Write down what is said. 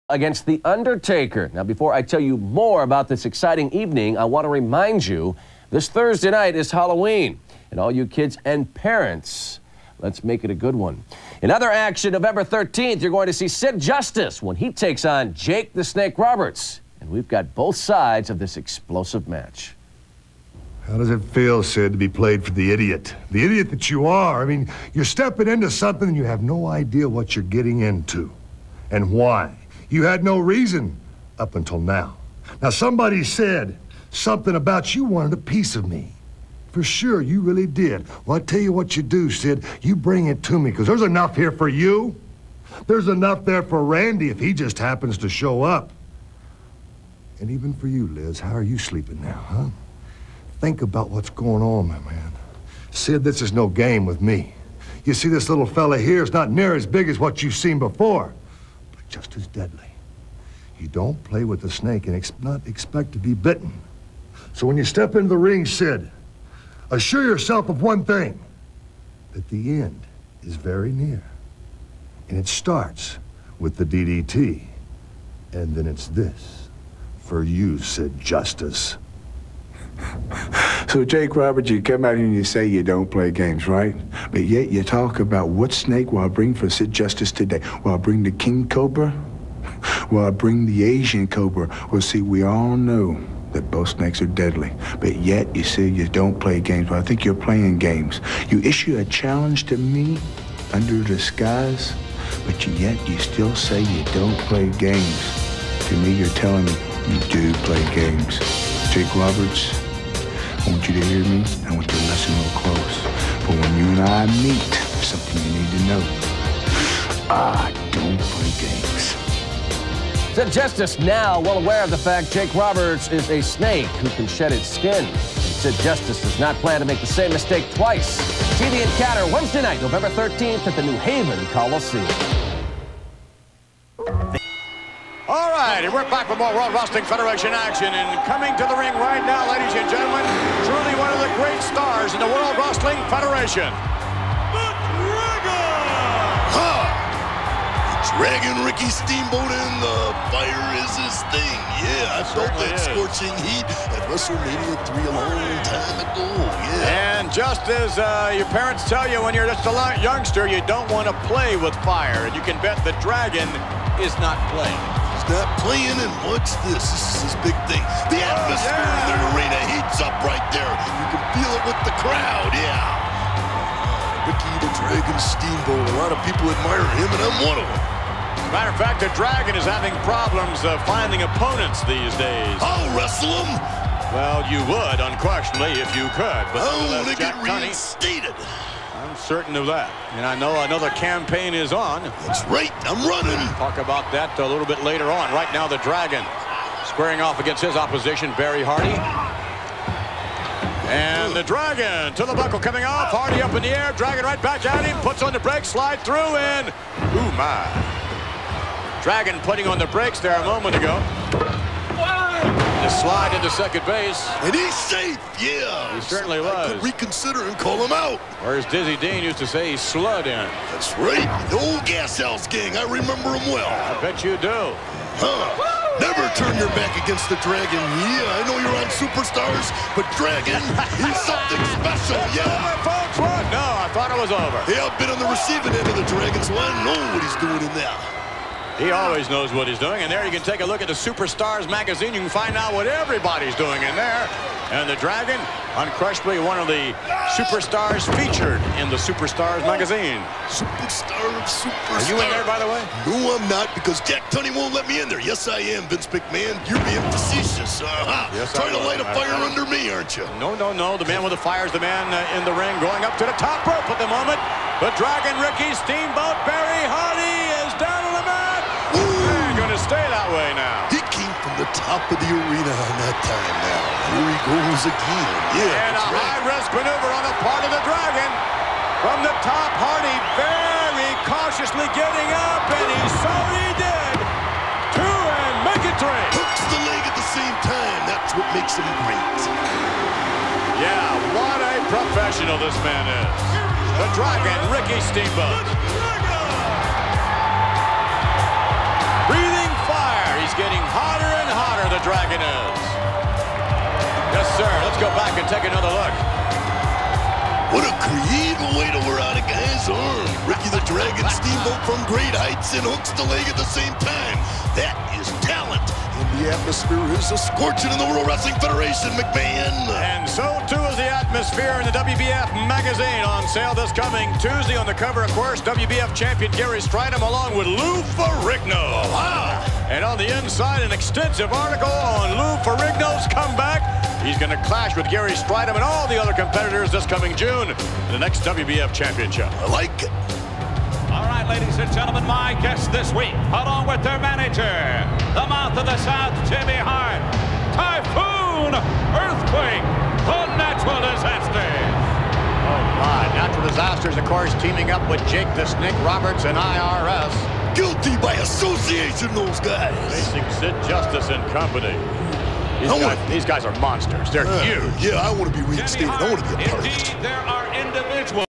against The Undertaker. Now, before I tell you more about this exciting evening, I want to remind you this Thursday night is Halloween. And all you kids and parents, let's make it a good one. In other action, November 13th, you're going to see Sid Justice when he takes on Jake the Snake Roberts. And we've got both sides of this explosive match. How does it feel, Sid, to be played for the idiot? The idiot that you are. I mean, you're stepping into something and you have no idea what you're getting into. And why. You had no reason up until now. Now, somebody said something about you wanted a piece of me. For sure, you really did. Well, I tell you what you do, Sid. You bring it to me, because there's enough here for you. There's enough there for Randy if he just happens to show up. And even for you, Liz, how are you sleeping now, huh? Think about what's going on, my man. Sid, this is no game with me. You see, this little fella here is not near as big as what you've seen before, but just as deadly. You don't play with the snake and not expect to be bitten. So when you step into the ring, Sid, assure yourself of one thing, that the end is very near. And it starts with the DDT. And then it's this for you, Sid Justice. So, Jake Roberts, you come out here and you say you don't play games, right? But yet you talk about what snake will I bring for Sid Justice today? Will I bring the King Cobra? Will I bring the Asian Cobra? Well, see, we all know that both snakes are deadly. But yet you say you don't play games. Well, I think you're playing games. You issue a challenge to me under disguise, but yet you still say you don't play games. To me, you're telling me you do play games. Jake Roberts, I want you to hear me. I want you to listen real close. But when you and I meet, there's something you need to know. I don't play games. Sid Justice now well aware of the fact Jake Roberts is a snake who can shed its skin. And Sid Justice does not plan to make the same mistake twice. See the encounter Wednesday night, November 13th at the New Haven Coliseum. All right, and we're back with more World Wrestling Federation action. And coming to the ring right now, ladies and gentlemen, truly one of the great stars in the World Wrestling Federation. The Dragon! Dragon Ricky Steamboat and the fire is his thing. Yeah, I felt that scorching heat at WrestleMania 3 a long time ago. Yeah. And just as your parents tell you when you're just a youngster, you don't want to play with fire. And you can bet the Dragon is not playing. He's not playing, and watch this. This is his big thing. The atmosphere in the arena heats up right there. You can feel it with the crowd, yeah. Ricky the Dragon Steamboat. A lot of people admire him, and I'm one of them. Matter of fact, the Dragon is having problems finding opponents these days. I'll wrestle him. Well, you would, unquestionably, if you could. But I want to get reinstated. I'm certain of that. And I know another campaign is on. That's right. I'm running. Talk about that a little bit later on. Right now, the Dragon squaring off against his opposition, Barry Hardy. And the Dragon to the buckle coming off. Hardy up in the air. Dragon right back at him. Puts on the brakes. Slide through and ooh, my. Dragon putting on the brakes there a moment ago. The slide into second base. And he's safe, yeah. He certainly was. I could reconsider and call him out. Or as Dizzy Dean used to say, he slud in. That's right. The old Gas House gang. I remember him well. I bet you do. Never turn your back against the Dragon. Yeah, I know you're on Superstars, but Dragon, he's something special, yeah. Folks, what? No, I thought it was over. Yeah, I've been on the receiving end of the Dragon, so I know what he's doing in there. He always knows what he's doing, and there you can take a look at the Superstars magazine. You can find out what everybody's doing in there. And the Dragon, unquestionably one of the superstars featured in the Superstars magazine. Superstar of superstars. Are you in there, by the way? No, I'm not, because Jack Tunney won't let me in there. Yes, I am, Vince McMahon. You're being facetious. Yes, trying to light a fire under me, aren't you? No, no, no. The man with the fire is the man in the ring going up to the top rope at the moment. The Dragon Ricky Steamboat Barry Hardy is down on the mat. They're going to stay that way now. He came from the top of the arena on that time now. Here he goes again. Yeah, and a high-risk maneuver on the part of the Dragon. From the top, Hardy very cautiously getting up, and he saw what he did. 2 and make it 3. Hooks the leg at the same time. That's what makes him great. Yeah, what a professional this man is. The Dragon, Ricky Steamboat. Breathing fire. take another look. What a creative way to wear out a guy's arm. Ricky the Dragon Steamboat from great heights and hooks the leg at the same time. That is talent. And the atmosphere is a scorching in the World Wrestling Federation, McMahon. And so, too, is the atmosphere in the WBF magazine, on sale this coming Tuesday. On the cover, of course, WBF champion Gary Stridham along with Lou Ferrigno. Wow. And on the inside, an extensive article on Lou Ferrigno's comeback. He's going to clash with Gary Stridham and all the other competitors this coming June in the next WBF championship. I like it. All right, ladies and gentlemen, my guests this week, along with their manager, the Mouth of the South, Jimmy Hart, Typhoon, Earthquake, the Natural Disasters. Oh, my. Natural Disasters, of course, teaming up with Jake the Snake Roberts and IRS. Guilty by association, those guys. Facing Sid Justice and company. These guys are monsters. They're huge. Yeah, I want to be reinstated. I want to be a part of it. Indeed, there are individuals.